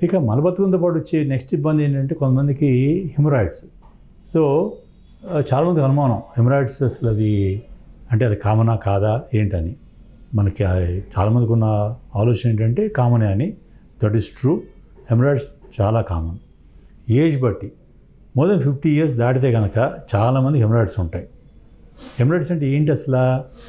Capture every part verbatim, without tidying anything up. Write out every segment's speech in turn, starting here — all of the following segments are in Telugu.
ఇక మలబద్ధకంతో పాటు వచ్చే నెక్స్ట్ ఇబ్బంది ఏంటంటే కొంతమందికి హెమరాయిడ్స్. సో చాలామందికి అనుమానం హెమరాయిడ్స్ అసలు అది అంటే అది కామనా కాదా ఏంటని. మనకి చాలామందికి ఉన్న ఆలోచన ఏంటంటే కామనే అని. That is true. హెమరాయిడ్స్ చాలా కామన్. ఏజ్ బట్టి మోర్ దెన్ ఫిఫ్టీ ఇయర్స్ దాటితే కనుక చాలామంది హెమరాయిడ్స్ ఉంటాయి. హెమరాయిడ్స్ అంటే ఏంటి అసలు?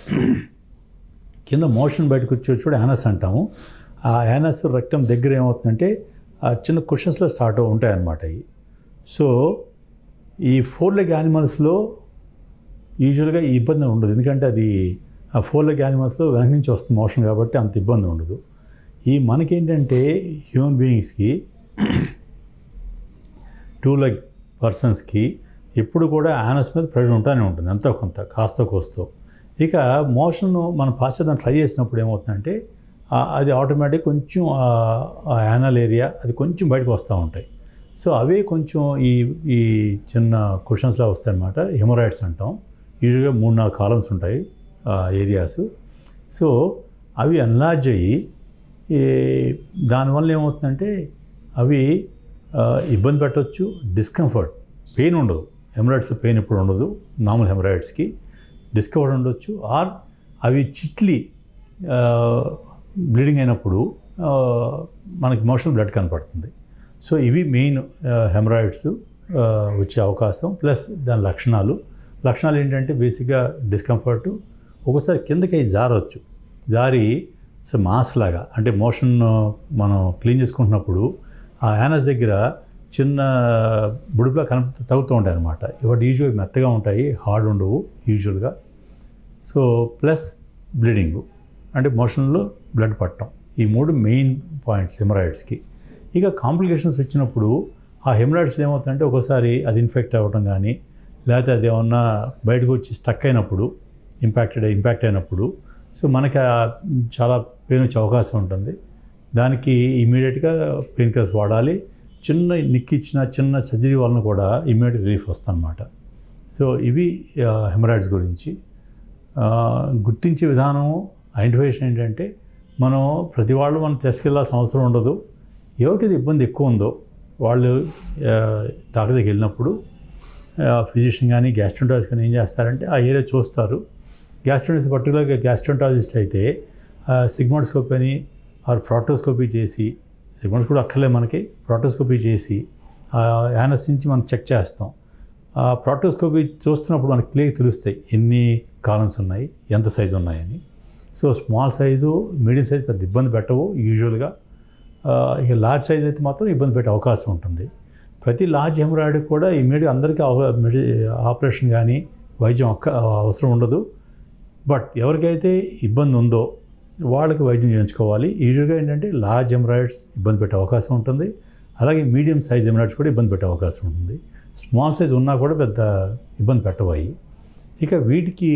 కింద మోషన్ బయటకు వచ్చి చూడ యానస్ అంటాము. ఆ యానస్ రక్తం దగ్గర ఏమవుతుందంటే ఆ చిన్న కుషన్స్లో స్టార్ట్ ఉంటాయి అన్నమాట అవి. సో ఈ ఫోర్ లెగ్ యానిమల్స్లో యూజువల్గా ఈ ఇబ్బంది ఉండదు, ఎందుకంటే అది ఆ ఫోర్ లెగ్ యానిమల్స్లో వెనక నుంచి వస్తుంది మోషన్ కాబట్టి అంత ఇబ్బంది ఉండదు. ఈ మనకేంటంటే హ్యూమన్ బీయింగ్స్కి టూ లెగ్ పర్సన్స్కి ఎప్పుడు కూడా యానస్ మీద ప్రెషర్ ఉంటానే ఉంటుంది, ఎంతో కొంత కాస్త కోస్తో. ఇక మోషన్ మనం పాస్ చేద్దాం ట్రై చేసినప్పుడు ఏమవుతుందంటే అది ఆటోమేటిక్ కొంచెం ఆ యానల్ ఏరియా అది కొంచెం బయటకు వస్తూ ఉంటాయి. సో అవే కొంచెం ఈ ఈ చిన్న కుషన్స్లా వస్తాయి అన్నమాట. హెమరాయిడ్స్ అంటాం. యూజువల్గా మూడు నాలుగు కాలమ్స్ ఉంటాయి ఏరియాస్. సో అవి ఎన్లార్జ్ అయ్యి దానివల్ల ఏమవుతుందంటే అవి ఇబ్బంది పెట్టవచ్చు. డిస్కంఫర్ట్, పెయిన్ ఉండదు. హెమరాయిడ్స్ పెయిన్ ఎప్పుడు ఉండదు నార్మల్ హెమరాయిడ్స్కి. డిస్కంఫర్ట్ ఉండొచ్చు. ఆర్ అవి చిట్లీ బ్లీడింగ్ అయినప్పుడు మనకి మోషన్ బ్లడ్ కనపడుతుంది. సో ఇవి మెయిన్ హెమరాయిడ్స్ వచ్చే అవకాశం. ప్లస్ దాని లక్షణాలు లక్షణాలు ఏంటంటే బేసిక్గా డిస్కంఫర్ట్, ఒక్కోసారి కిందకి జారవచ్చు. జారి సో మాస్ లాగా అంటే మోషన్ మనం క్లీన్ చేసుకుంటున్నప్పుడు ఆ యానస్ దగ్గర చిన్న బుడుపులా కన తగ్గుతూ ఉంటాయి అన్నమాట. ఇవాటి యూజువల్గా మెత్తగా ఉంటాయి, హార్డ్ ఉండవు యూజువల్గా. సో ప్లస్ బ్లీడింగు అంటే మోషన్లో బ్లడ్ పట్టడం, ఈ మూడు మెయిన్ పాయింట్స్ హెమరాయిడ్స్కి. ఇక కాంప్లికేషన్స్ వచ్చినప్పుడు ఆ హెమరాయిడ్స్ ఏమవుతుందంటే ఒకసారి అది ఇన్ఫెక్ట్ అవ్వడం కానీ, లేకపోతే అది ఏమన్నా బయటకు వచ్చి స్టక్ అయినప్పుడు ఇంపాక్టెడ్ ఇంపాక్ట్ అయినప్పుడు సో మనకి చాలా పెయిన్ వచ్చే అవకాశం ఉంటుంది. దానికి ఇమీడియట్గా పెయిన్ కిల్లర్స్ వాడాలి. చిన్న నిక్కిచ్చిన చిన్న సర్జరీ వలన కూడా ఇమీడియట్ రిలీఫ్ వస్తుంది అన్నమాట. సో ఇవి హెమరాయిడ్స్ గురించి గుర్తించే విధానము. ఐడెంటిఫికేషన్ ఏంటంటే మనం ప్రతి వాళ్ళు మనం టెస్ట్కి వెళ్ళాల్సిన అవసరం ఉండదు. ఎవరికైతే ఇబ్బంది ఎక్కువ ఉందో వాళ్ళు డాక్టర్ దగ్గరికి వెళ్ళినప్పుడు ఫిజిషియన్ కానీ గ్యాస్ట్రోంటాలజిస్ట్ కానీ ఏం చేస్తారంటే ఆ ఏరియా చూస్తారు. గ్యాస్ట్రోంటాలజిస్ట్ పర్టికులర్గా గ్యాస్ట్రోంటాలజిస్ట్ అయితే సిగ్మోడోస్కోపీ అని ఆర్ ప్రాక్టోస్కోపీ చేసి, సిగ్మోడోస్ కూడా అక్కర్లే మనకి, ప్రాక్టోస్కోపీ చేసి ఆ యానస్ నుంచి మనం చెక్ చేస్తాం. ఆ ప్రాక్టోస్కోపీ చూస్తున్నప్పుడు మనకి క్లియర్ తెలుస్తాయి ఎన్ని కాలమ్స్ ఉన్నాయి, ఎంత సైజు ఉన్నాయని. So small size, medium size పెద్ద ఇబ్బంది పెట్టవు యూజువల్గా. ఇక లార్జ్ సైజ్ అయితే మాత్రం ఇబ్బంది పెట్టే అవకాశం ఉంటుంది. ప్రతి లార్జ్ హెమరాయిడ్ కూడా ఇమీడియట్గా అందరికీ ఆపరేషన్ కానీ వైద్యం అక్క అవసరం ఉండదు. బట్ ఎవరికైతే ఇబ్బంది ఉందో వాళ్ళకి వైద్యం చేయించుకోవాలి. యూజువల్గా ఏంటంటే లార్జ్ హెమరాయిడ్స్ ఇబ్బంది పెట్టే అవకాశం ఉంటుంది, అలాగే మీడియం సైజ్ హెమరాయిడ్స్ కూడా ఇబ్బంది పెట్టే అవకాశం ఉంటుంది. స్మాల్ సైజ్ ఉన్నా కూడా పెద్ద ఇబ్బంది పెట్టవాయి. ఇక వీటికి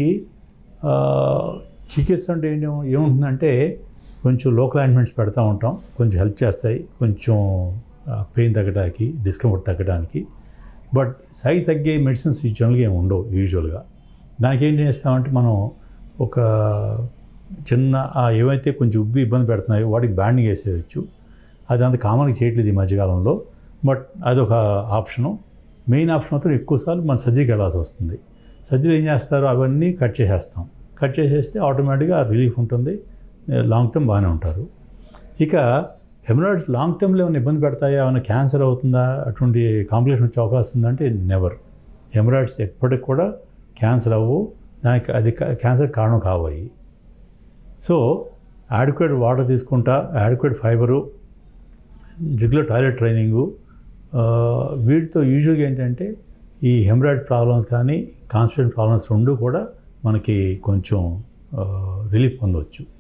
చికిత్స అంటే ఏంటి ఏముంటుందంటే కొంచెం లోకల్ ఆయింట్మెంట్స్ పెడతా ఉంటాం, కొంచెం హెల్ప్ చేస్తాయి కొంచెం పెయిన్ తగ్గడానికి, డిస్కంఫర్ట్ తగ్గడానికి. బట్ సైజ్ తగ్గే మెడిసిన్స్ జనరల్గా ఏమి ఉండవు యూజువల్గా. దానికి ఏం చేస్తామంటే మనం ఒక చిన్న ఏవైతే కొంచెం ఉబ్బి ఇబ్బంది పెడుతున్నాయో వాటికి బ్యాండింగ్ వేసేయచ్చు. అది అంత కామన్గా చేయట్లేదు ఈ మధ్యకాలంలో, బట్ అదొక ఆప్షను. మెయిన్ ఆప్షన్ మాత్రం ఎక్కువసార్లు మన సర్జరీకి వెళ్ళాల్సి వస్తుంది. సర్జరీ ఏం చేస్తారు, అవన్నీ కట్ చేసేస్తాం. కట్ చేసేస్తే ఆటోమేటిక్గా రిలీఫ్ ఉంటుంది, లాంగ్ టర్మ్ బాగానే ఉంటారు. ఇక హెమరాయిడ్స్ లాంగ్ టర్మ్లో ఏమైనా ఇబ్బంది పెడతాయా, ఏమైనా క్యాన్సర్ అవుతుందా, అటువంటి కాంప్లికేషన్ వచ్చే అవకాశం ఉందంటే నెవర్. హెమరాయిడ్స్ ఎప్పటికి కూడా క్యాన్సర్ అవ్వు, దానికి అది క్యాన్సర్ కారణం కావాలి. సో యాడిక్వేట్ వాటర్ తీసుకుంటా, adequate fibre, regular toilet training, వీటితో యూజువల్గా ఏంటంటే ఈ హెమరాయిడ్ ప్రాబ్లమ్స్ కానీ కాన్స్టిపేషన్ ప్రాబ్లమ్స్ రెండు కూడా మనకి కొంచెం రిలీఫ్ పొందవచ్చు.